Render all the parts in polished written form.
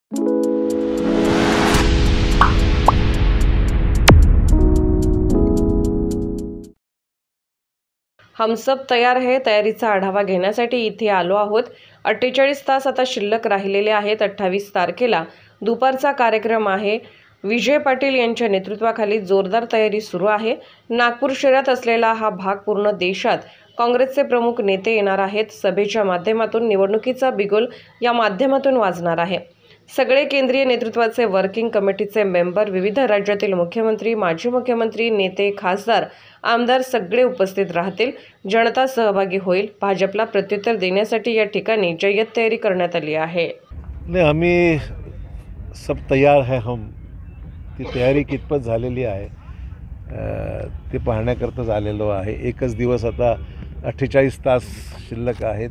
हम सब तयार है तयारीचा आढावा घेण्यासाठी इथे आलो आहोत। 48 तास आता शिल्लक राहिलेले आहेत। 28 तारखेला दुपारचा कार्यक्रम आहे। विजय पाटील यांच्या नेतृत्वाखाली जोरदार तयारी सुरू आहे। नागपूर शहरात असलेला हा भाग पूर्ण देशात काँग्रेसचे प्रमुख नेते येणार आहेत। सभेच्या माध्यमातून निवडणुकीचा बिगुल या माध्यमातून वाजणार आहे। सगळे केंद्रीय नेतृत्वाचे वर्किंग कमिटीचे मेंबर, विविध राज्यातील मुख्यमंत्री, माजी मुख्यमंत्री, नेते, खासदार, आमदार सगळे उपस्थित राहतील। जनता सहभागी होईल। भाजपला प्रत्युत्तर देण्यासाठी या ठिकाणी जय्यत तयारी करण्यात आली आहे। आम्ही सब तयार है हम ती तयारी कितपत झालेली आहे ते पाहण्याकरता आलेलो आहे। एकच दिवस आता 48 तास शिल्लक आहेत।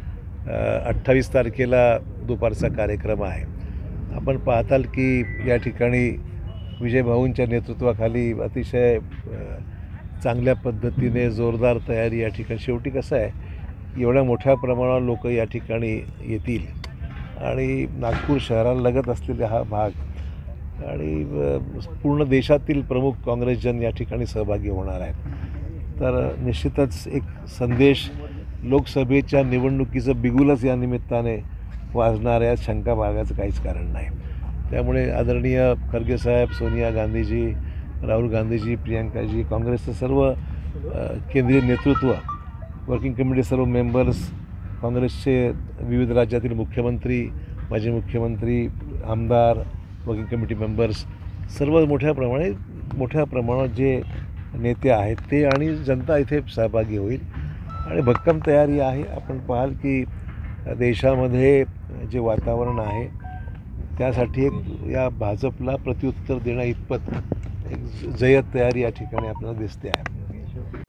28 तारखेला दुपारचा कार्यक्रम आहे। आपण पाहताल की या ठिकाणी विजय भाऊंच्या नेतृत्वाखाली अतिशय चांगल्या पद्धतीने जोरदार तयारी या ठिकाणी। शेवटी कसं आहे, एवढ्या मोठ्या प्रमाणावर लोक या ठिकाणी येतील आणि नागपूर शहराला लगत असलेला हा भाग आणि पूर्ण देशातील प्रमुख काँग्रेसजन या ठिकाणी सहभागी होणार आहेत। तर निश्चितच एक संदेश लोकसभेच्या निवडणुकीचं बिगुलच या निमित्ताने वाजणार आहे, शंका बाळगायचं काहीच कारण नाही। त्यामुळे आदरणीय खरगे साहेब, सोनिया गांधीजी, राहुल गांधीजी, प्रियंकाजी, काँग्रेसचं सर्व केंद्रीय नेतृत्व, वर्किंग कमिटी सर्व मेंबर्स, काँग्रेसचे विविध राज्यातील मुख्यमंत्री, माजी मुख्यमंत्री, आमदार, वर्किंग कमिटी मेंबर्स सर्व मोठ्या प्रमाणात जे नेते आहेत ते आणि जनता इथे सहभागी होईल आणि भक्कम तयारी आहे। आपण पाहाल की देशामध्ये जे वातावरण आहे त्यासाठी एक या भाजपला प्रत्युत्तर देण्या इतपत एक जय्यत तयारी या ठिकाणी आपल्याला दिसते आहे।